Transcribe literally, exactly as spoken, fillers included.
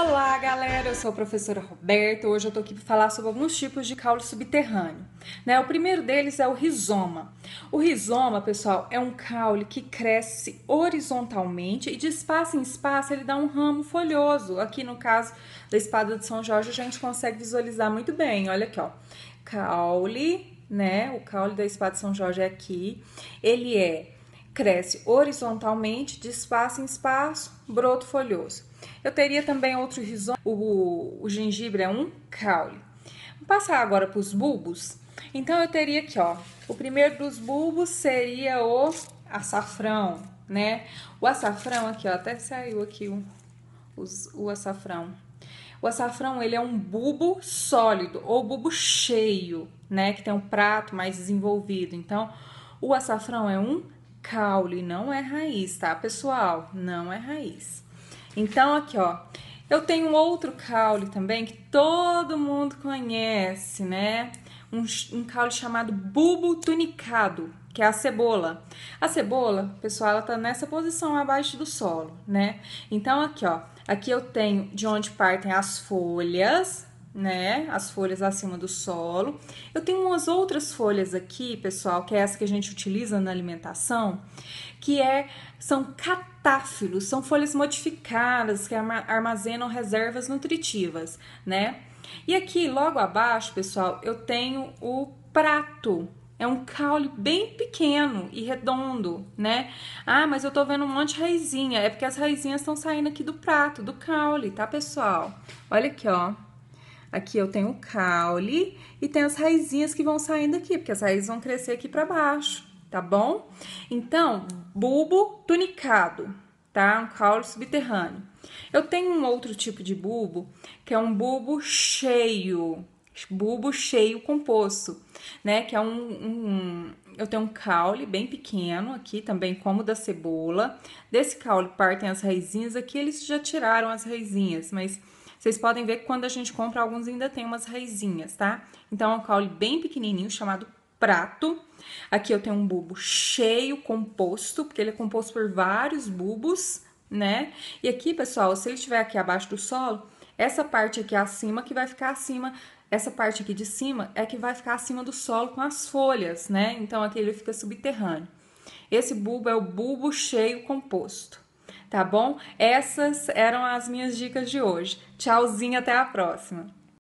Olá, galera! Eu sou a professora Roberta. Hoje eu tô aqui para falar sobre alguns tipos de caule subterrâneo, né? O primeiro deles é o rizoma. O rizoma, pessoal, é um caule que cresce horizontalmente e de espaço em espaço ele dá um ramo folhoso. Aqui no caso da espada de São Jorge a gente consegue visualizar muito bem. Olha aqui, ó. Caule, né? O caule da espada de São Jorge é aqui. Ele é cresce horizontalmente, de espaço em espaço, broto folhoso. Eu teria também outro rizoma, o, o gengibre é um caule. Vou passar agora para os bulbos. Então, eu teria aqui, ó, o primeiro dos bulbos seria o açafrão, né? O açafrão aqui, ó, até saiu aqui o, os, o açafrão. O açafrão, ele é um bulbo sólido ou bulbo cheio, né? Que tem um prato mais desenvolvido. Então, o açafrão é um caule, não é raiz, tá, pessoal? Não é raiz. Então, aqui, ó, eu tenho um outro caule também que todo mundo conhece, né? Um, um caule chamado bulbo tunicado, que é a cebola. A cebola, pessoal, ela tá nessa posição abaixo do solo, né? Então, aqui, ó, aqui eu tenho de onde partem as folhas, né? As folhas acima do solo. Eu tenho umas outras folhas aqui, pessoal, que é essa que a gente utiliza na alimentação, que é, são catáfilos, são folhas modificadas que armazenam reservas nutritivas, né? E aqui, logo abaixo, pessoal, eu tenho o prato. É um caule bem pequeno e redondo, né? Ah, mas eu tô vendo um monte de raizinha. É porque as raizinhas estão saindo aqui do prato, do caule, tá, pessoal? Olha aqui, ó. Aqui eu tenho o caule e tem as raizinhas que vão saindo aqui, porque as raízes vão crescer aqui pra baixo, tá bom? Então, bulbo tunicado, tá? Um caule subterrâneo. Eu tenho um outro tipo de bulbo, que é um bulbo cheio, bulbo cheio composto, né? Que é um, um, eu tenho um caule bem pequeno aqui, também como o da cebola. Desse caule partem as raizinhas, aqui eles já tiraram as raizinhas, mas vocês podem ver que quando a gente compra, alguns ainda tem umas raizinhas, tá? Então, é um caule bem pequenininho, chamado prato. Aqui eu tenho um bulbo cheio, composto, porque ele é composto por vários bulbos, né? E aqui, pessoal, se ele estiver aqui abaixo do solo, essa parte aqui acima que vai ficar acima, essa parte aqui de cima é que vai ficar acima do solo com as folhas, né? Então, aqui ele fica subterrâneo. Esse bulbo é o bulbo cheio composto. Tá bom? Essas eram as minhas dicas de hoje. Tchauzinho, até a próxima!